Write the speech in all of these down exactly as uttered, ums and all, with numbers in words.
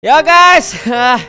Ya guys,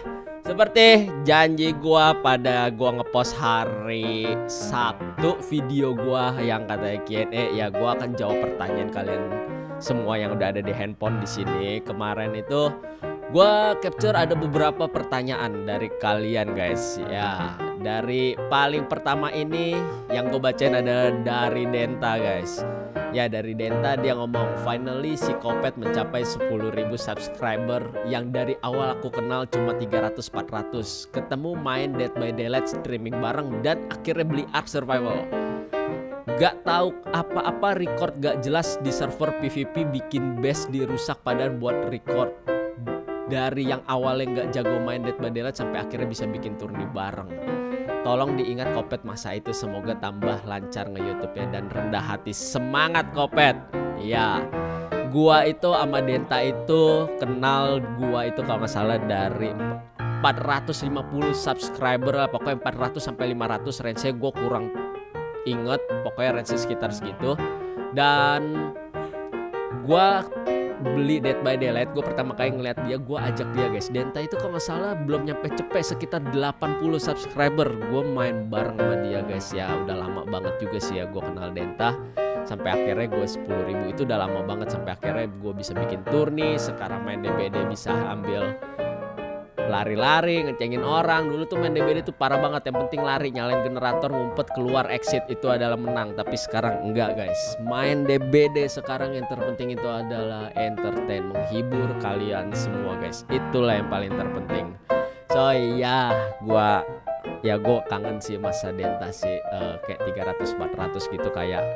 seperti janji gua pada gua ngepost hari Sabtu video gua yang katanya Q and A, ya gua akan jawab pertanyaan kalian semua yang udah ada di handphone di sini. Kemarin itu gua capture ada beberapa pertanyaan dari kalian guys. Ya, dari paling pertama ini yang gue bacain ada dari Denta guys. Ya, dari Denta dia ngomong, finally si Kopet mencapai sepuluh ribu subscriber yang dari awal aku kenal cuma tiga ratus empat ratus. Ketemu main Dead by Daylight streaming bareng dan akhirnya beli Ark Survival. Gak tahu apa-apa, record gak jelas di server P V P, bikin base dirusak padahal buat record. Dari yang awalnya gak jago main Dead by Daylight sampai akhirnya bisa bikin turni bareng. Tolong diingat Kopet masa itu, semoga tambah lancar nge-YouTube-nya dan rendah hati. Semangat Kopet. Ya, gua itu sama Denta itu kenal, gua itu kalau nggak salah dari empat ratus lima puluh subscriber lah, pokoknya empat ratus sampai lima ratus, range-nya gua kurang inget, pokoknya range sekitar segitu. Dan gua beli Dead by Daylight, gue pertama kali ngeliat dia, gue ajak dia guys. Denta itu kalau nggak salah belum nyampe cepet, sekitar delapan puluh subscriber. Gue main bareng sama dia guys. Ya udah lama banget juga sih ya gue kenal Denta. Sampai akhirnya gue sepuluh ribu itu udah lama banget. Sampai akhirnya gue bisa bikin turni. Sekarang main D B D bisa ambil lari-lari, ngecengin orang. Dulu tuh main D B D tuh parah banget. Yang penting lari, nyalain generator, ngumpet, keluar, exit, itu adalah menang. Tapi sekarang enggak guys. Main D B D sekarang yang terpenting itu adalah entertain, menghibur kalian semua guys. Itulah yang paling terpenting. So ya, gua ya gua kangen sih masa Denta sih, uh, kayak tiga ratus empat ratus gitu, kayak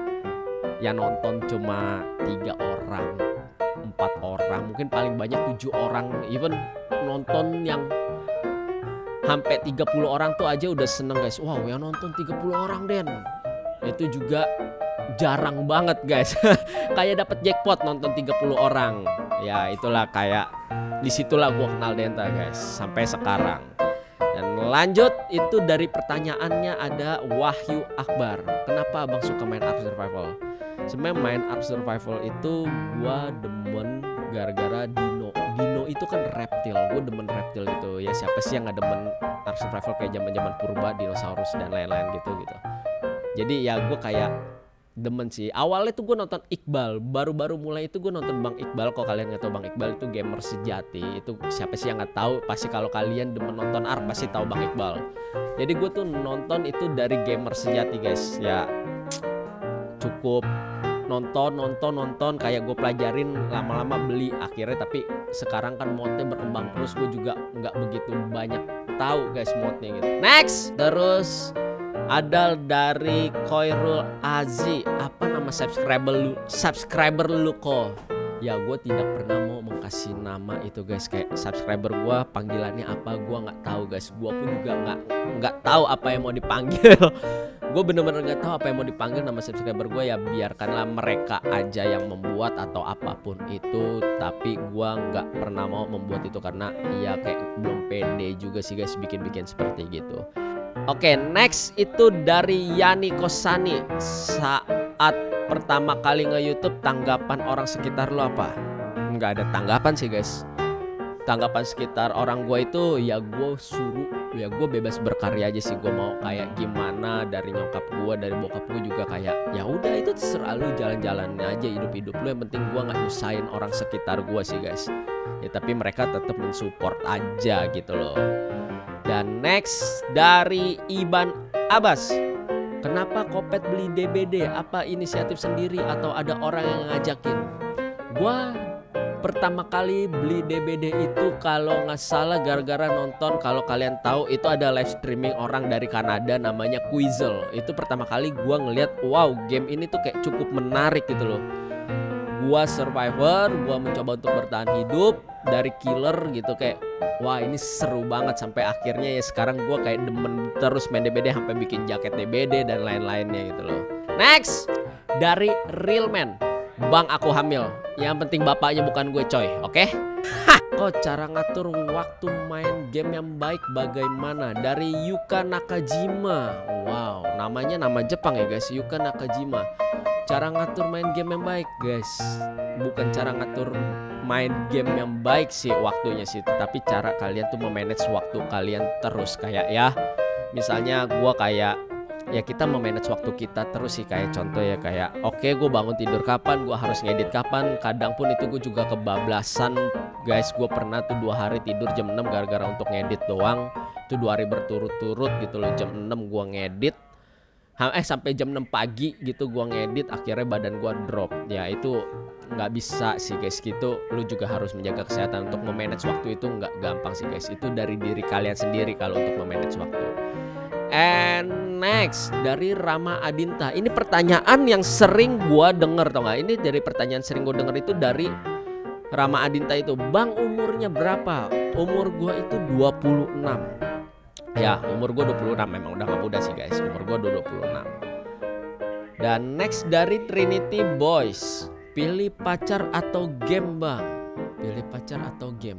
yang nonton cuma tiga orang, empat orang, mungkin paling banyak tujuh orang, even nonton yang sampai tiga puluh orang tuh aja udah seneng guys. Wow, yang nonton tiga puluh orang Den, itu juga jarang banget guys. Kayak dapet jackpot nonton tiga puluh orang. Ya itulah, kayak disitulah gua kenal Denta guys sampai sekarang. Dan lanjut itu dari pertanyaannya ada Wahyu Akbar, kenapa abang suka main Ark Survival? Sebenarnya main Ark Survival itu gua demen gara-gara Dino. Dino itu kan reptil, gue demen reptil itu. Ya siapa sih yang gak demen Ark Survival kayak zaman-zaman purba, dinosaurus dan lain-lain gitu gitu. Jadi ya gue kayak demen sih. Awalnya tuh gue nonton Iqbal, baru-baru mulai itu gue nonton Bang Iqbal. Kalau kalian nggak tahu Bang Iqbal itu gamer sejati. Itu siapa sih yang nggak tahu? Pasti kalau kalian demen nonton Ark pasti tahu Bang Iqbal. Jadi gue tuh nonton itu dari gamer sejati guys. Ya cukup nonton nonton nonton kayak gue pelajarin, lama-lama beli akhirnya. Tapi sekarang kan modnya berkembang terus, gue juga nggak begitu banyak tahu guys modnya gitu. Next, terus ada dari Koirul Azi, apa nama subscriber lu subscriber lu kok? Ya gue tidak pernah mau mengkasih nama itu guys, kayak subscriber gue panggilannya apa gue nggak tahu guys. Gue pun juga nggak nggak tahu apa yang mau dipanggil. Gue bener-bener gak tahu apa yang mau dipanggil nama subscriber gue. Ya biarkanlah mereka aja yang membuat atau apapun itu. Tapi gue gak pernah mau membuat itu karena ya kayak belum pede juga sih guys bikin-bikin seperti gitu. Oke, next itu dari Yani Kosani. Saat pertama kali nge-YouTube, tanggapan orang sekitar lo apa? Nggak ada tanggapan sih guys. Tanggapan sekitar orang gue itu ya gue suruh, ya gue bebas berkarya aja sih. Gue mau kayak gimana, dari nyokap gue, dari bokap gue juga kayak ya udah itu terserah lu, jalan-jalan aja hidup-hidup lu, yang penting gue nggak nyusahin orang sekitar gue sih guys. Ya tapi mereka tetap mensupport aja gitu loh. Dan next dari Iban Abbas, kenapa Kopet beli D B D? Apa inisiatif sendiri atau ada orang yang ngajakin? Gue pertama kali beli D B D itu kalau nggak salah gara-gara nonton, kalau kalian tahu itu ada live streaming orang dari Kanada namanya Quizel. Itu pertama kali gua ngeliat, wow game ini tuh kayak cukup menarik gitu loh. Gua survivor, gua mencoba untuk bertahan hidup dari killer gitu, kayak wah ini seru banget. Sampai akhirnya ya sekarang gua kayak demen terus main D B D sampai bikin jaket D B D dan lain-lainnya gitu loh. Next dari Realman, bang aku hamil, yang penting bapaknya bukan gue coy, oke? Okay? Hah, kok cara ngatur waktu main game yang baik bagaimana? Dari Yuka Nakajima. Wow, namanya nama Jepang ya guys, Yuka Nakajima. Cara ngatur main game yang baik guys, bukan cara ngatur main game yang baik sih waktunya sih, tapi cara kalian tuh memanage waktu kalian terus. Kayak ya misalnya gue kayak ya kita memanage waktu kita terus sih, kayak contoh ya kayak oke okay, gue bangun tidur kapan, gue harus ngedit kapan. Kadang pun itu gue juga kebablasan guys, gue pernah tuh dua hari tidur jam enam gara-gara untuk ngedit doang. Itu dua hari berturut-turut gitu loh, jam enam gue ngedit eh sampai jam enam pagi gitu gue ngedit, akhirnya badan gue drop. Ya itu nggak bisa sih guys gitu, lu juga harus menjaga kesehatan. Untuk memanage waktu itu nggak gampang sih guys, itu dari diri kalian sendiri kalau untuk memanage waktu. And next dari Rama Adinta, ini pertanyaan yang sering gue denger tau gak, ini dari pertanyaan sering gue denger itu dari Rama Adinta itu, bang umurnya berapa? Umur gue itu dua puluh enam. Ya umur gue dua puluh enam, memang udah gak muda sih guys, umur gue dua puluh enam. Dan next dari Trinity Boys, pilih pacar atau game bang? Pilih pacar atau game?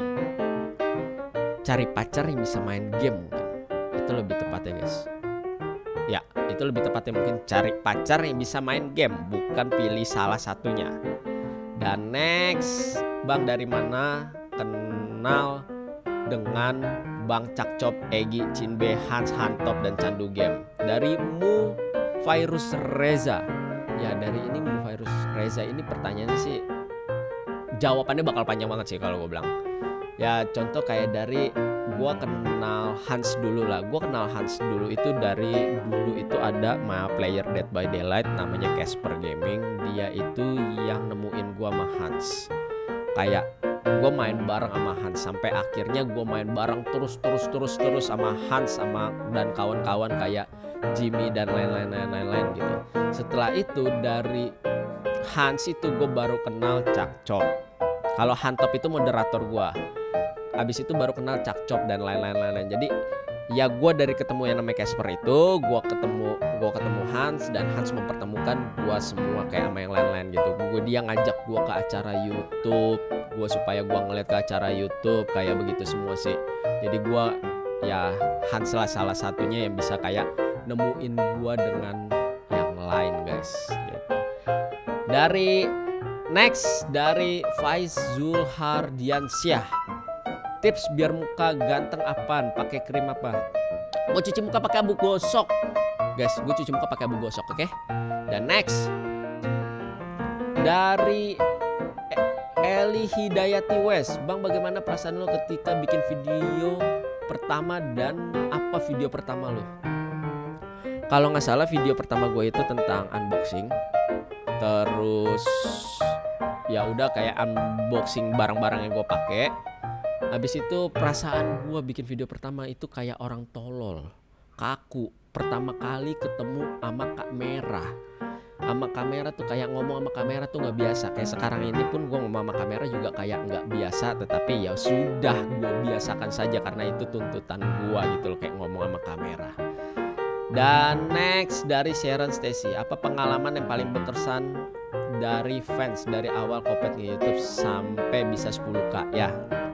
Cari pacar yang bisa main game mungkin, itu lebih tepatnya guys. Ya itu lebih tepatnya mungkin cari pacar yang bisa main game, bukan pilih salah satunya. Dan next, bang dari mana? Kenal dengan Bang Cakcop, Egi, Cinbe, Hans, Hantop, dan Candu Game. Dari Mu Virus Reza. Ya dari ini Mu Virus Reza, ini pertanyaannya sih jawabannya bakal panjang banget sih kalau gue bilang. Ya contoh kayak dari gue kenal Hans dulu lah. Gue kenal Hans dulu itu dari dulu itu ada my player Dead by Daylight namanya Casper Gaming. Dia itu yang nemuin gue sama Hans. Kayak gue main bareng sama Hans sampai akhirnya gue main bareng terus terus terus terus sama Hans sama dan kawan-kawan kayak Jimmy dan lain-lain lain-lain gitu. Setelah itu dari Hans itu gue baru kenal Cakcop. Kalau Hantop itu moderator gue. Abis itu baru kenal Cakcop dan lain-lain lain-lain. Jadi ya gue dari ketemu yang namanya Casper itu, gue ketemu gue ketemu Hans, dan Hans mempertemukan gue semua kayak sama yang lain-lain gitu. Gue dia ngajak gue ke acara YouTube, gue supaya gue ngeliat ke acara YouTube kayak begitu semua sih. Jadi gue ya Hans lah salah satunya yang bisa kayak nemuin gue dengan yang lain guys. Gitu. Dari next dari Faiz Zulhardiansyah. Tips biar muka ganteng apaan? Pakai krim apa? Mau cuci muka pakai abu gosok. Guys, gue cuci muka pakai abu gosok, oke? Okay? Dan next dari Eli Hidayati West. Bang, bagaimana perasaan lo ketika bikin video pertama dan apa video pertama lo? Kalau nggak salah video pertama gue itu tentang unboxing. Terus ya udah kayak unboxing barang-barang yang gue pakai. Habis itu perasaan gue bikin video pertama itu kayak orang tolol, kaku. Pertama kali ketemu sama kamera, sama kamera tuh kayak ngomong sama kamera tuh nggak biasa. Kayak sekarang ini pun gue ngomong sama kamera juga kayak nggak biasa. Tetapi ya sudah, gue biasakan saja karena itu tuntutan gue gitu loh, kayak ngomong sama kamera. Dan next dari Sharon Stacy, apa pengalaman yang paling berkesan dari fans dari awal Kopet di YouTube sampai bisa sepuluh K ya?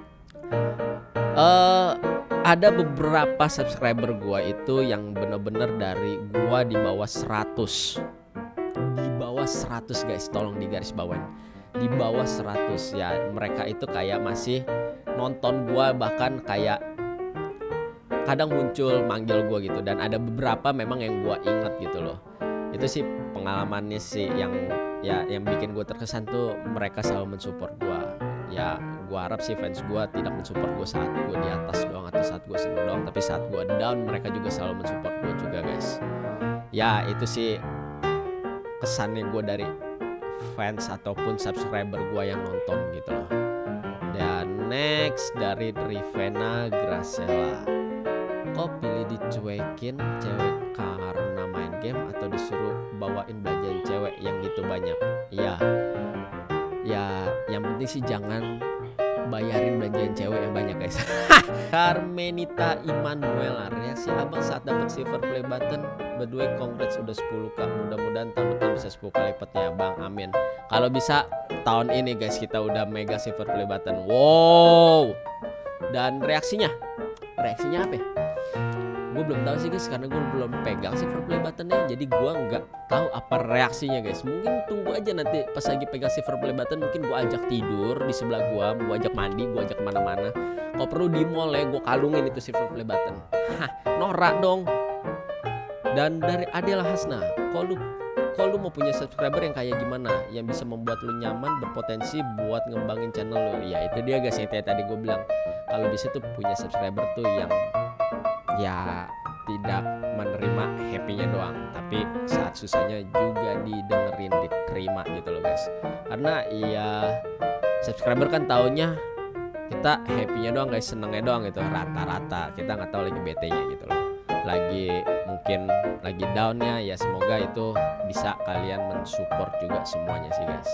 Uh, ada beberapa subscriber gua itu yang bener-bener dari gua di bawah seratus. Di bawah seratus guys, tolong digaris bawain. Di bawah seratus ya, mereka itu kayak masih nonton gua, bahkan kayak kadang muncul manggil gua gitu. Dan ada beberapa memang yang gua inget gitu loh. Itu sih pengalamannya sih yang ya yang bikin gua terkesan tuh, mereka selalu mensupport gua. Ya gue harap sih fans gue tidak mensupport gue saat gue di atas doang atau saat gue seneng doang, tapi saat gue down mereka juga selalu mensupport gue juga guys. Ya itu sih kesannya gue dari fans ataupun subscriber gue yang nonton gitu loh. Dan next dari Rivena Gracela, kok pilih dicuekin cewek karena main game atau disuruh bawain belanjaan cewek yang gitu banyak? Ya ya yang penting sih jangan bayarin belanjaan cewek yang banyak guys. Carmenita Immanuela, reaksi abang saat dapat silver play button. By the way, congrats udah sepuluh K, mudah-mudahan tahun depan bisa sepuluh kali lipatnya bang, amin. Kalau bisa tahun ini guys kita udah mega silver play button. Wow. Dan reaksinya reaksinya apa ya? gue belum tahu sih guys, karena gue belum pegang silver play buttonnya, jadi gue nggak tahu apa reaksinya guys. Mungkin tunggu aja nanti pas lagi pegang silver play button, mungkin gue ajak tidur di sebelah gue, gue ajak mandi, gue ajak kemana-mana. Kalau perlu di mall ya gue kalungin itu silver play button. Hah, norak dong. Dan dari Adela Hasna, kalau lu kalau lu mau punya subscriber yang kayak gimana, yang bisa membuat lu nyaman, berpotensi buat ngembangin channel lu, ya itu dia guys, yang tadi gue bilang. Kalau bisa tuh punya subscriber tuh yang ya tidak menerima happy-nya doang, tapi saat susahnya juga didengerin, diterima gitu loh guys. Karena ya subscriber kan taunya kita happy-nya doang guys, senengnya doang gitu, rata-rata. Kita nggak tahu lagi bete-nya gitu loh, lagi mungkin lagi down-nya. Ya semoga itu bisa kalian mensupport juga semuanya sih guys.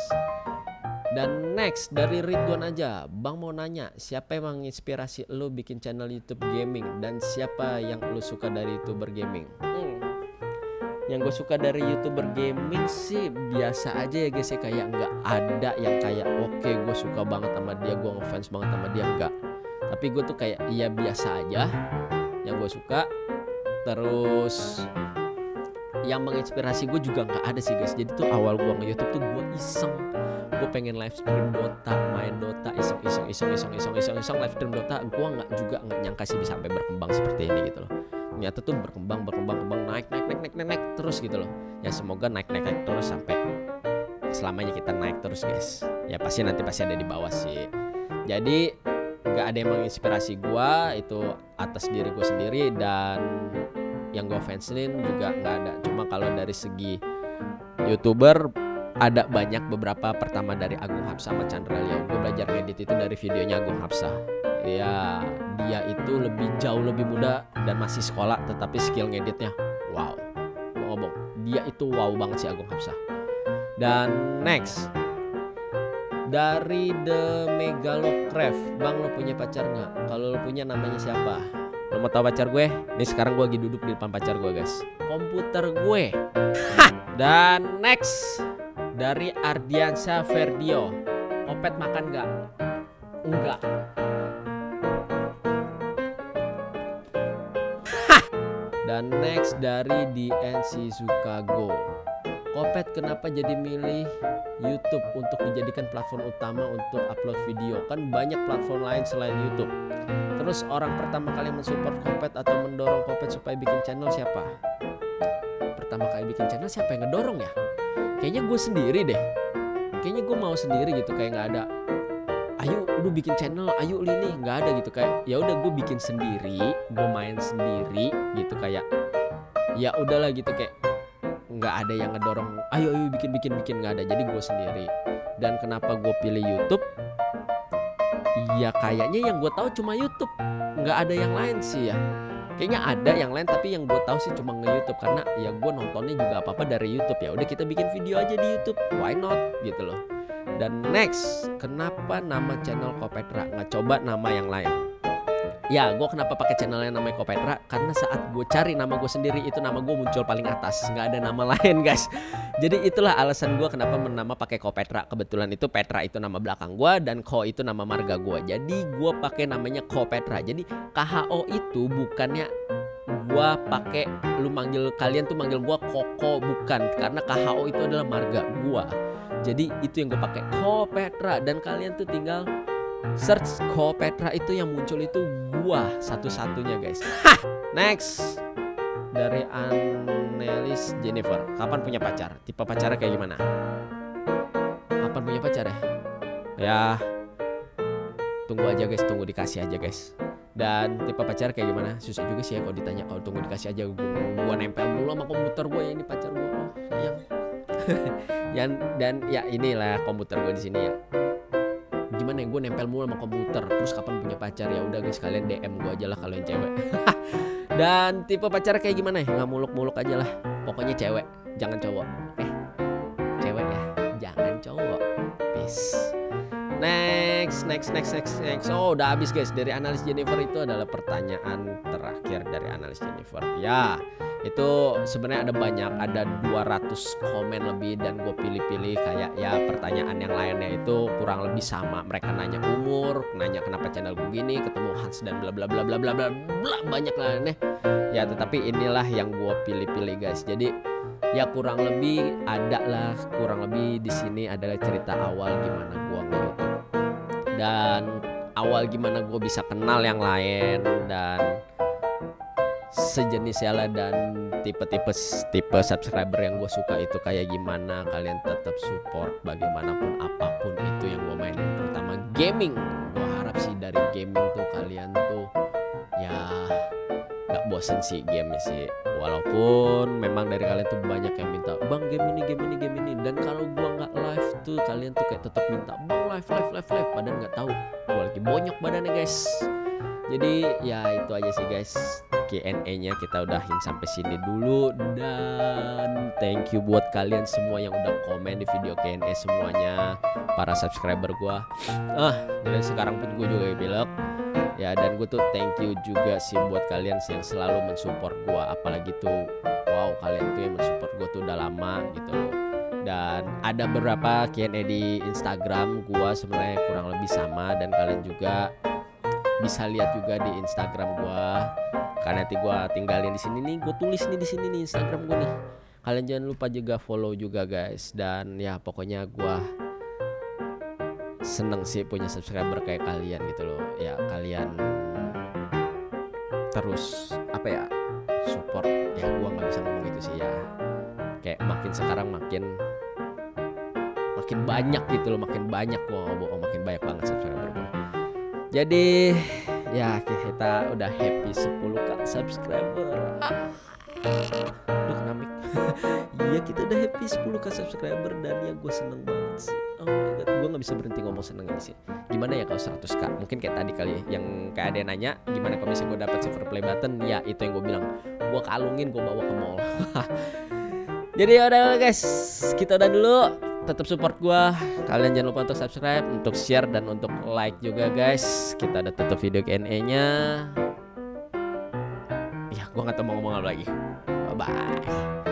Dan next dari Ridwan aja, Bang mau nanya, siapa yang menginspirasi lo bikin channel YouTube gaming, dan siapa yang lo suka dari YouTuber gaming? Hmm. Yang gue suka dari YouTuber gaming sih biasa aja ya guys ya, kayak nggak ada yang kayak oke okay, gue suka banget sama dia, gue ngefans banget sama dia, enggak. Tapi gue tuh kayak ya biasa aja yang gue suka. Terus yang menginspirasi gue juga nggak ada sih guys. Jadi tuh awal gue nge-YouTube tuh gue iseng, gue pengen live stream Dota, main Dota, iseng iseng iseng iseng iseng iseng iseng live stream Dota. Gue nggak juga nggak nyangka sih bisa sampai berkembang seperti ini gitu loh. Ternyata tuh berkembang berkembang berkembang naik naik naik naik naik, naik terus gitu loh. Ya semoga naik naik naik terus sampai selamanya kita naik terus guys. Ya pasti nanti pasti ada di bawah sih. Jadi nggak ada yang menginspirasi gue, itu atas diri gue sendiri, dan yang gue fansin juga nggak ada. Cuma kalau dari segi YouTuber ada banyak beberapa, pertama dari Agung Hapsah sama Chandra Leo. Gue belajar ngedit itu dari videonya Agung Hapsah. Ya dia itu lebih jauh lebih muda dan masih sekolah, tetapi skill ngeditnya wow. Gue ngomong dia itu wow banget sih Agung Hapsah. Dan next dari The Megalocraft, Bang lo punya pacar nggak? Kalau lo punya namanya siapa? Lo mau tahu pacar gue? Nih sekarang gue lagi duduk di depan pacar gue guys, komputer gue. Hah. Dan next dari Ardiansyah Ferdio, Kopet makan nggak? Enggak. Hah. Dan next dari D N C Sukago, Kopet kenapa jadi milih YouTube untuk dijadikan platform utama untuk upload video? Kan banyak platform lain selain YouTube. Terus orang pertama kali mensupport Kopet atau mendorong Kopet supaya bikin channel siapa? Pertama kali bikin channel siapa yang ngedorong ya? Kayaknya gue sendiri deh. Kayaknya gue mau sendiri gitu, kayak nggak ada ayo lu bikin channel, ayo Lini, nggak ada gitu. Kayak ya udah gue bikin sendiri, gue main sendiri gitu, kayak ya udahlah gitu, kayak nggak ada yang ngedorong ayo ayo bikin bikin bikin, nggak ada. Jadi gue sendiri. Dan kenapa gue pilih YouTube? Ya kayaknya yang gue tahu cuma YouTube, nggak ada yang lain sih ya. Kayaknya ada yang lain, tapi yang gue tahu sih cuma nge-YouTube, karena ya gue nontonnya juga apa apa dari YouTube. Ya udah kita bikin video aja di YouTube, why not gitu loh. Dan next, kenapa nama channel Kopetra nggak coba nama yang lain? Ya gue kenapa pakai channelnya namanya Kopetra, karena saat gue cari nama gue sendiri itu nama gue muncul paling atas, nggak ada nama lain guys. Jadi itulah alasan gue kenapa menama pakai Kopetra. Kebetulan itu Petra itu nama belakang gue, dan Ko itu nama marga gue. Jadi gue pakai namanya Kopetra. Jadi K H O itu bukannya gue pakai lu manggil, kalian tuh manggil gue Koko, bukan, karena K H O itu adalah marga gue. Jadi itu yang gue pakai Kopetra, dan kalian tuh tinggal search Kopetra, itu yang muncul itu gua satu-satunya guys. Hah. Next dari Annelies Jennifer, kapan punya pacar? Tipe pacarnya kayak gimana? Kapan punya pacar ya? Ya tunggu aja guys, tunggu dikasih aja guys. Dan tipe pacar kayak gimana? Susah juga sih ya kalau ditanya. Kalau tunggu dikasih aja, gua, gua nempel mulu sama komputer gue ya, ini pacar gue. Oh sayang. dan dan ya inilah komputer gue di sini ya. Gimana ya, gue nempel mulu sama komputer. Terus kapan punya pacar? Ya udah guys, kalian D M gue aja lah kalau yang cewek. Dan tipe pacar kayak gimana ya? Nggak muluk-muluk aja lah. Pokoknya cewek, jangan cowok. Eh, cewek ya, jangan cowok. Peace. Next, next, next, next, next. Oh, udah habis guys. Dari analis Jennifer itu adalah pertanyaan terakhir dari analis Jennifer. Ya, itu sebenarnya ada banyak, ada dua ratus komen lebih dan gue pilih-pilih kayak ya pertanyaan yang lainnya itu kurang lebih sama. Mereka nanya umur, nanya kenapa channel gue gini, ketemu Hans dan bla bla bla bla bla bla bla banyak lainnya. Ya, tetapi inilah yang gue pilih-pilih guys. Jadi ya kurang lebih ada lah, kurang lebih di sini adalah cerita awal gimana gue nge-YouTube dan awal gimana gue bisa kenal yang lain dan sejenis ya lah, dan tipe-tipe tipe subscriber yang gue suka itu kayak gimana. Kalian tetap support bagaimanapun apapun itu yang gue mainin, terutama gaming. Gue harap sih dari gaming tuh kalian tuh ya gak bosen sih game sih, walaupun memang dari kalian tuh banyak yang minta bang game ini game ini game ini, dan kalau gua nggak live tuh kalian tuh kayak tetap minta bang live live live live, padahal nggak tahu gua lagi bonyok badannya guys. Jadi ya itu aja sih guys, Q and A-nya kita udahin sampai sini dulu, dan thank you buat kalian semua yang udah komen di video Q and A semuanya, para subscriber gua. Ah, jadi sekarang pun gue juga bilang ya, dan gue tuh thank you juga sih buat kalian yang selalu mensupport gue, apalagi tuh wow kalian tuh yang mensupport gue tuh udah lama gitu loh. Dan ada beberapa Q and A di Instagram gue sebenarnya kurang lebih sama, dan kalian juga bisa lihat juga di Instagram gue, karena nanti gue tinggalin di sini nih, gue tulis nih di sini nih Instagram gue nih. Kalian jangan lupa juga follow juga guys, dan ya pokoknya gue seneng sih punya subscriber kayak kalian gitu loh. Ya kalian terus apa ya support ya, gua nggak bisa ngomong gitu sih ya, kayak makin sekarang makin makin banyak gitu loh, makin banyak gua ngomong oh, makin banyak banget subscriber gua. Jadi ya kita udah happy sepuluh k subscriber. Duh kena mic. Iya kita udah happy sepuluh k subscriber, dan ya gue seneng banget sih. Oh my god, gue gak bisa berhenti ngomong seneng ini sih. Gimana ya kalau seratus k? Mungkin kayak tadi kali ya, yang kayak ada yang nanya gimana kalau misalnya gue dapet silver play button. Ya itu yang gue bilang, gue kalungin, gue bawa ke mall. Jadi ya udah guys, kita udah dulu. Tetap support gue. Kalian jangan lupa untuk subscribe, untuk share, dan untuk like juga guys. Kita udah tutup video Q and A-nya. Ya gue gak tahu mau ngomong apa lagi. Bye bye.